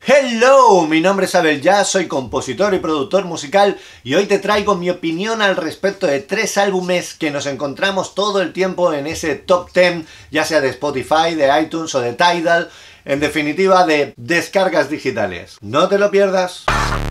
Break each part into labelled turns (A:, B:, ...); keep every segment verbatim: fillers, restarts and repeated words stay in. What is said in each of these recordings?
A: Hello, mi nombre es Abel Jazz, soy compositor y productor musical y hoy te traigo mi opinión al respecto de tres álbumes que nos encontramos todo el tiempo en ese top diez, ya sea de Spotify, de iTunes o de Tidal, en definitiva de descargas digitales. No te lo pierdas.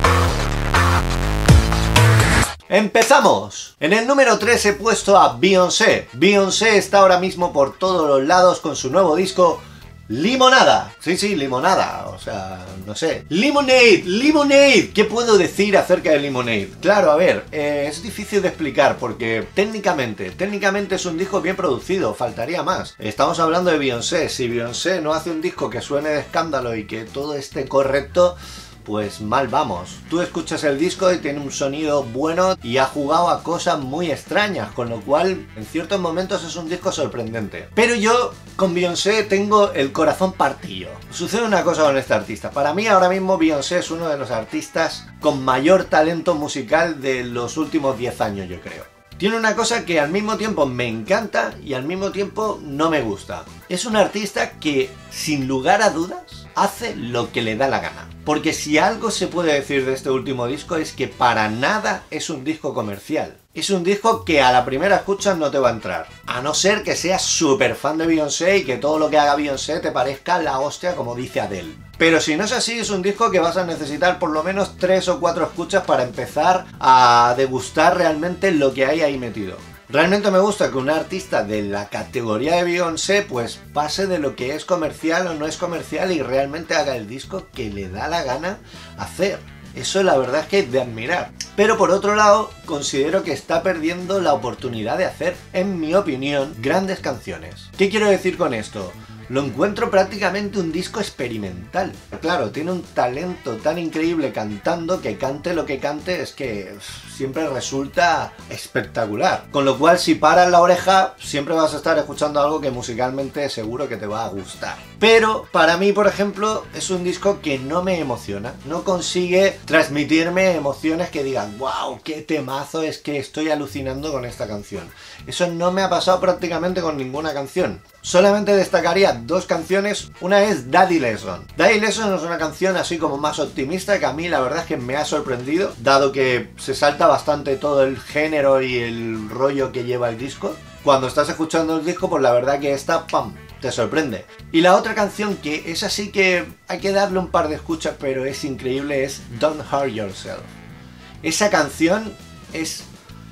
A: ¡Empezamos! En el número tres he puesto a Beyoncé. Beyoncé está ahora mismo por todos los lados con su nuevo disco Limonada. Sí, sí, Limonada. O sea, no sé. Lemonade, Lemonade. ¿Qué puedo decir acerca de Lemonade? Claro, a ver, eh, es difícil de explicar porque técnicamente, técnicamente es un disco bien producido, faltaría más. Estamos hablando de Beyoncé. Si Beyoncé no hace un disco que suene de escándalo y que todo esté correcto, pues mal vamos. Tú escuchas el disco y tiene un sonido bueno y ha jugado a cosas muy extrañas, con lo cual en ciertos momentos es un disco sorprendente. Pero yo con Beyoncé tengo el corazón partido. Sucede una cosa con este artista. Para mí ahora mismo Beyoncé es uno de los artistas con mayor talento musical de los últimos diez años, yo creo. Tiene una cosa que al mismo tiempo me encanta y al mismo tiempo no me gusta. Es un artista que, sin lugar a dudas, hace lo que le da la gana. Porque si algo se puede decir de este último disco es que para nada es un disco comercial. Es un disco que a la primera escucha no te va a entrar. A no ser que seas súper fan de Beyoncé y que todo lo que haga Beyoncé te parezca la hostia, como dice Adele. Pero si no es así, es un disco que vas a necesitar por lo menos tres o cuatro escuchas para empezar a degustar realmente lo que hay ahí metido. Realmente me gusta que un artista de la categoría de Beyoncé pues pase de lo que es comercial o no es comercial y realmente haga el disco que le da la gana hacer. Eso la verdad es que es de admirar. Pero por otro lado, considero que está perdiendo la oportunidad de hacer, en mi opinión, grandes canciones. ¿Qué quiero decir con esto? Lo encuentro prácticamente un disco experimental. Claro, tiene un talento tan increíble cantando que cante lo que cante es que siempre resulta espectacular. Con lo cual, si paras la oreja, siempre vas a estar escuchando algo que musicalmente seguro que te va a gustar. Pero para mí, por ejemplo, es un disco que no me emociona. No consigue transmitirme emociones que digan, wow, qué temazo, es que estoy alucinando con esta canción. Eso no me ha pasado prácticamente con ninguna canción. Solamente destacaría dos canciones. Una es Daddy Lesson. Daddy Lesson es una canción así como más optimista que a mí la verdad es que me ha sorprendido, dado que se salta bastante todo el género y el rollo que lleva el disco. Cuando estás escuchando el disco, pues la verdad que esta, ¡pam!, te sorprende. Y la otra canción que es así que hay que darle un par de escuchas, pero es increíble, es Don't Hurt Yourself. Esa canción es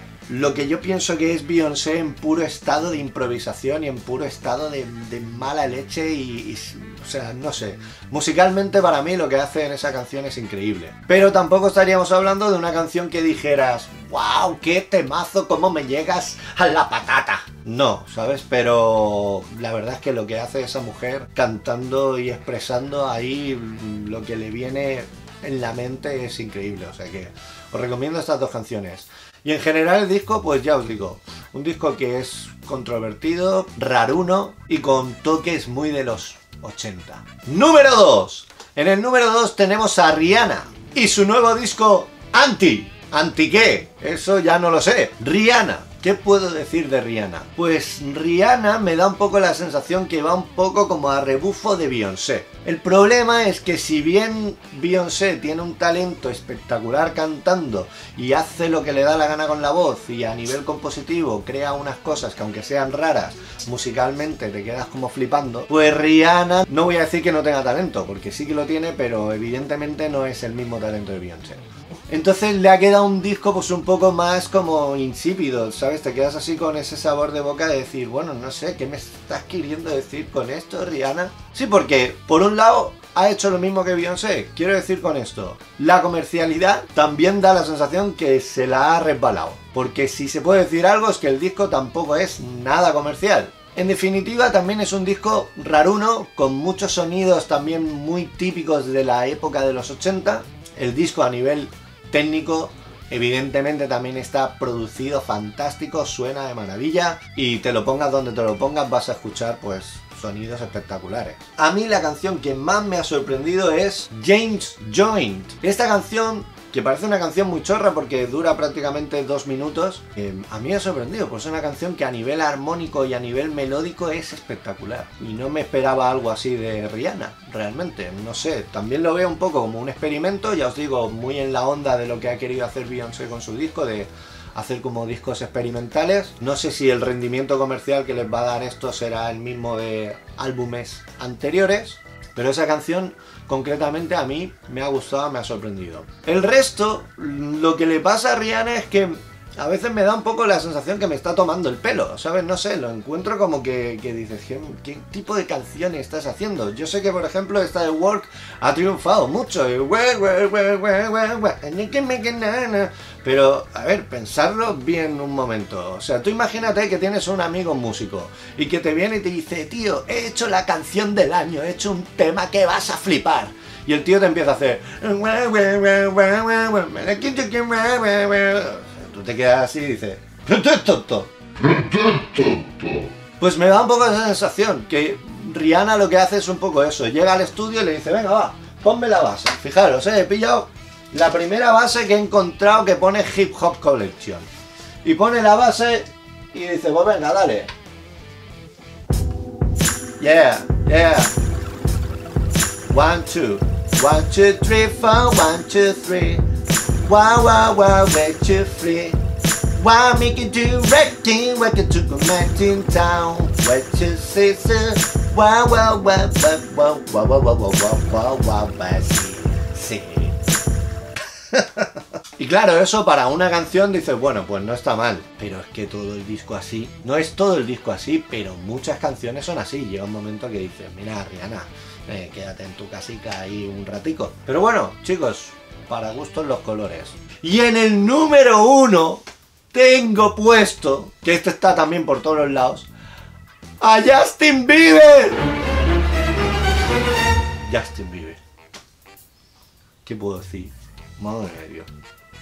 A: lo que yo pienso que es Beyoncé en puro estado de improvisación y en puro estado de, de mala leche y, y, o sea, no sé. Musicalmente para mí lo que hace en esa canción es increíble. Pero tampoco estaríamos hablando de una canción que dijeras, wow, qué temazo, cómo me llegas a la patata. No, ¿sabes? Pero la verdad es que lo que hace esa mujer cantando y expresando ahí lo que le viene en la mente es increíble. O sea que os recomiendo estas dos canciones. Y en general el disco, pues ya os digo, un disco que es controvertido, raruno y con toques muy de los ochenta. Número dos. En el número dos tenemos a Rihanna y su nuevo disco Anti. ¿Anti qué? Eso ya no lo sé. Rihanna. ¿Qué puedo decir de Rihanna? Pues Rihanna me da un poco la sensación que va un poco como a rebufo de Beyoncé. El problema es que si bien Beyoncé tiene un talento espectacular cantando y hace lo que le da la gana con la voz y a nivel compositivo crea unas cosas que aunque sean raras, musicalmente te quedas como flipando, pues Rihanna no voy a decir que no tenga talento, porque sí que lo tiene, pero evidentemente no es el mismo talento de Beyoncé. Entonces le ha quedado un disco pues un poco más como insípido, ¿sabes? Te quedas así con ese sabor de boca de decir, bueno, no sé, ¿qué me estás queriendo decir con esto, Rihanna? Sí, porque por un lado ha hecho lo mismo que Beyoncé. Quiero decir con esto, la comercialidad también da la sensación que se la ha resbalado. Porque si se puede decir algo es que el disco tampoco es nada comercial. En definitiva, también es un disco raruno, con muchos sonidos también muy típicos de la época de los ochenta. El disco a nivel técnico evidentemente también está producido fantástico, suena de maravilla y te lo pongas donde te lo pongas vas a escuchar pues sonidos espectaculares. A mí la canción que más me ha sorprendido es James Joint. Esta canción que parece una canción muy chorra porque dura prácticamente dos minutos, eh, a mí me ha sorprendido, pues es una canción que a nivel armónico y a nivel melódico es espectacular. Y no me esperaba algo así de Rihanna, realmente, no sé, también lo veo un poco como un experimento, ya os digo, muy en la onda de lo que ha querido hacer Beyoncé con su disco, de hacer como discos experimentales. No sé si el rendimiento comercial que les va a dar esto será el mismo de álbumes anteriores, pero esa canción concretamente a mí me ha gustado, me ha sorprendido. El resto, lo que le pasa a Rihanna es que a veces me da un poco la sensación que me está tomando el pelo, ¿sabes? No sé, lo encuentro como que, que dices, ¿qué, ¿qué tipo de canción estás haciendo? Yo sé que, por ejemplo, esta de Work ha triunfado mucho, pero, a ver, pensarlo bien un momento. O sea, tú imagínate que tienes un amigo músico y que te viene y te dice, tío, he hecho la canción del año, he hecho un tema que vas a flipar. Y el tío te empieza a hacer... Tú te quedas así y dices, tonto. Pues me da un poco esa sensación, que Rihanna lo que hace es un poco eso, llega al estudio y le dice, venga va, ponme la base. Fijaros, eh, he pillado la primera base que he encontrado que pone Hip Hop Collection. Y pone la base y dice, pues venga, dale. Yeah, yeah. One, two. One, two, three, four, one, two, three. Wow, wow, wow, make you free. Wow, make you do wrecking, welcome to the mountain town. What you say, sir? Wow, wow, wow, wow, wow, wow, wow, wow, wow, wow, wow, sí, sí. Y claro, eso para una canción dices, bueno, pues no está mal. Pero es que todo el disco así, no es todo el disco así, pero muchas canciones son así. Llega un momento que dices, mira, Rihanna, eh, quédate en tu casica ahí un ratico. Pero bueno, chicos, para gustos los colores. Y en el número uno tengo puesto, que este está también por todos los lados, a Justin Bieber. Justin Bieber. ¿Qué puedo decir? Madre de Dios.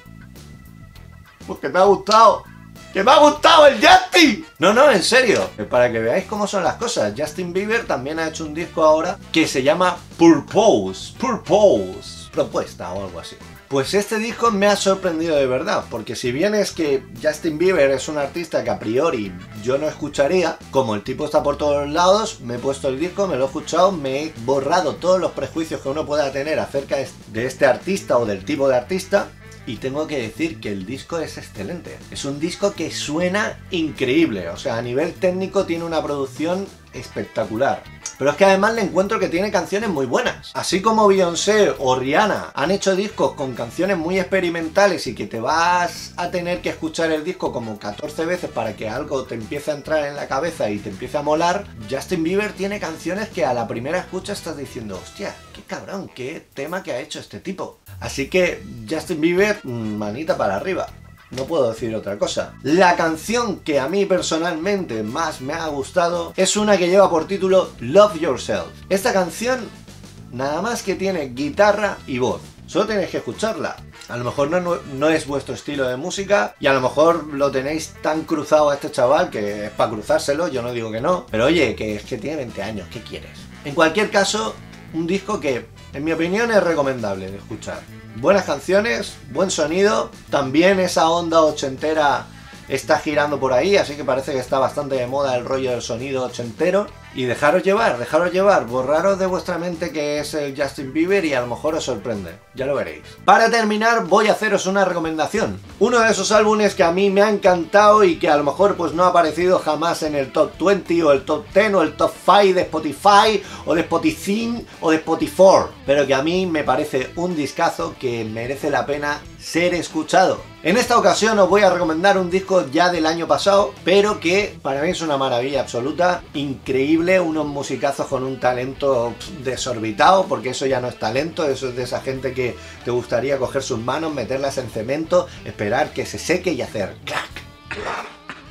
A: Pues que me ha gustado. ¡Que me ha gustado el Justin! No, no, en serio. Para que veáis cómo son las cosas. Justin Bieber también ha hecho un disco ahora que se llama Purpose. Purpose. Propuesta o algo así. Pues este disco me ha sorprendido de verdad, porque si bien es que Justin Bieber es un artista que a priori yo no escucharía, como el tipo está por todos lados, me he puesto el disco, me lo he escuchado, me he borrado todos los prejuicios que uno pueda tener acerca de este artista o del tipo de artista, y tengo que decir que el disco es excelente. Es un disco que suena increíble, o sea, a nivel técnico tiene una producción espectacular. Pero es que además le encuentro que tiene canciones muy buenas. Así como Beyoncé o Rihanna han hecho discos con canciones muy experimentales y que te vas a tener que escuchar el disco como catorce veces para que algo te empiece a entrar en la cabeza y te empiece a molar, Justin Bieber tiene canciones que a la primera escucha estás diciendo, hostia, qué cabrón, qué tema que ha hecho este tipo. Así que Justin Bieber, manita para arriba. No puedo decir otra cosa. La canción que a mí personalmente más me ha gustado es una que lleva por título Love Yourself. Esta canción nada más que tiene guitarra y voz. Solo tenéis que escucharla. A lo mejor no, no, no es vuestro estilo de música y a lo mejor lo tenéis tan cruzado a este chaval que es para cruzárselo, yo no digo que no. Pero oye, que es que tiene veinte años, ¿qué quieres? En cualquier caso, un disco que en mi opinión es recomendable de escuchar. Buenas canciones, buen sonido, también esa onda ochentera está girando por ahí, así que parece que está bastante de moda el rollo del sonido ochentero. Y dejaros llevar, dejaros llevar, borraros de vuestra mente que es el Justin Bieber y a lo mejor os sorprende, ya lo veréis. Para terminar voy a haceros una recomendación. Uno de esos álbumes que a mí me ha encantado y que a lo mejor pues no ha aparecido jamás en el top veinte o el top diez o el top cinco de Spotify o de Spotify o de Spotify, pero que a mí me parece un discazo que merece la pena ser escuchado. En esta ocasión os voy a recomendar un disco ya del año pasado, pero que para mí es una maravilla absoluta, increíble, unos musicazos con un talento desorbitado, porque eso ya no es talento, eso es de esa gente que te gustaría coger sus manos, meterlas en cemento, esperar que se seque y hacer clac, clac.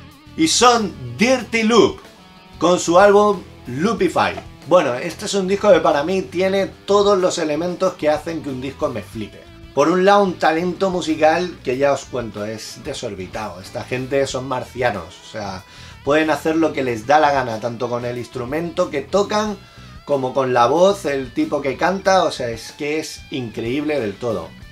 A: Y son Dirty Loop, con su álbum Loopify. Bueno, este es un disco que para mí tiene todos los elementos que hacen que un disco me flipe. Por un lado, un talento musical que ya os cuento, es desorbitado. Esta gente son marcianos, o sea, pueden hacer lo que les da la gana, tanto con el instrumento que tocan, como con la voz, el tipo que canta, o sea, es que es increíble del todo.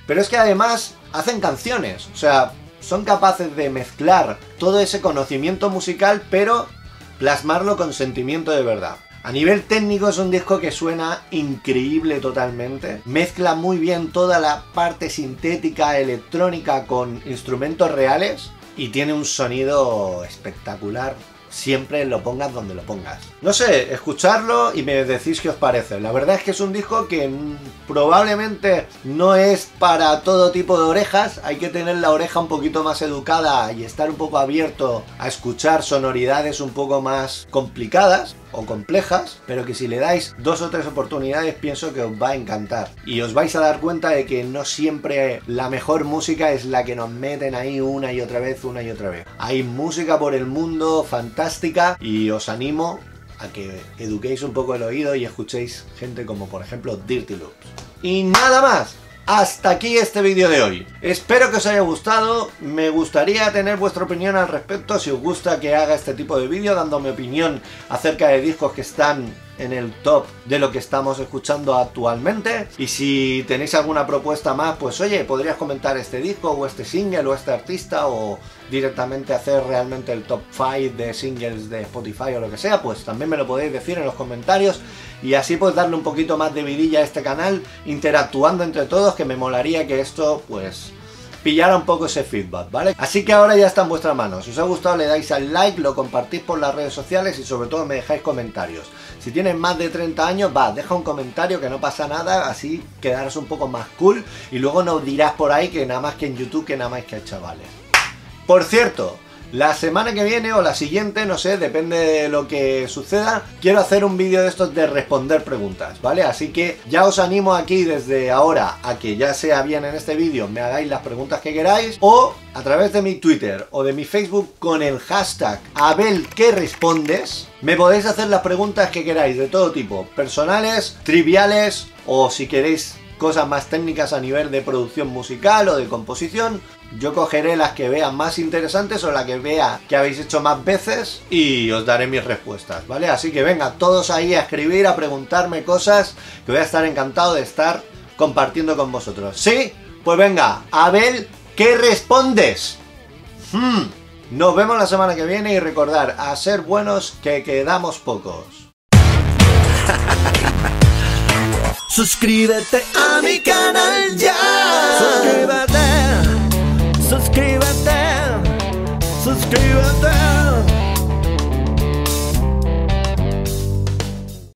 A: Pero es que además hacen canciones, o sea, son capaces de mezclar todo ese conocimiento musical, pero plasmarlo con sentimiento de verdad. A nivel técnico es un disco que suena increíble totalmente. Mezcla muy bien toda la parte sintética, electrónica con instrumentos reales y tiene un sonido espectacular. Siempre lo pongas donde lo pongas. No sé, escucharlo y me decís qué os parece. La verdad es que es un disco que probablemente no es para todo tipo de orejas. Hay que tener la oreja un poquito más educada y estar un poco abierto a escuchar sonoridades un poco más complicadas o complejas, pero que si le dais dos o tres oportunidades pienso que os va a encantar. Y os vais a dar cuenta de que no siempre la mejor música es la que nos meten ahí una y otra vez, una y otra vez. Hay música por el mundo fantástica y os animo a que eduquéis un poco el oído y escuchéis gente como por ejemplo Dirty Loops. Y nada más. Hasta aquí este vídeo de hoy. Espero que os haya gustado. Me gustaría tener vuestra opinión al respecto. Si os gusta que haga este tipo de vídeo, dando mi opinión acerca de discos que están en el top de lo que estamos escuchando actualmente. Y si tenéis alguna propuesta más, pues oye, podrías comentar este disco o este single o este artista, o directamente hacer realmente el top cinco de singles de Spotify o lo que sea, pues también me lo podéis decir en los comentarios. Y así pues darle un poquito más de vidilla a este canal, interactuando entre todos, que me molaría que esto pues pillara un poco ese feedback, ¿vale? Así que ahora ya está en vuestras manos. Si os ha gustado le dais al like, lo compartís por las redes sociales y sobre todo me dejáis comentarios. Si tienes más de treinta años, va, deja un comentario, que no pasa nada, así quedarás un poco más cool y luego nos dirás por ahí que nada más que en YouTube, que nada más que a chavales. Por cierto, la semana que viene o la siguiente, no sé, depende de lo que suceda, quiero hacer un vídeo de estos de responder preguntas, ¿vale? Así que ya os animo aquí desde ahora a que ya sea bien en este vídeo me hagáis las preguntas que queráis, o a través de mi Twitter o de mi Facebook con el hashtag AbelQueRespondes me podéis hacer las preguntas que queráis de todo tipo, personales, triviales, o si queréis cosas más técnicas a nivel de producción musical o de composición. Yo cogeré las que vea más interesantes o las que vea que habéis hecho más veces y os daré mis respuestas, ¿vale? Así que venga, todos ahí a escribir, a preguntarme cosas, que voy a estar encantado de estar compartiendo con vosotros. ¿Sí? Pues venga, Abel, ¿qué respondes? Hmm. Nos vemos la semana que viene y recordar, a ser buenos que quedamos pocos.
B: Suscríbete a mi canal.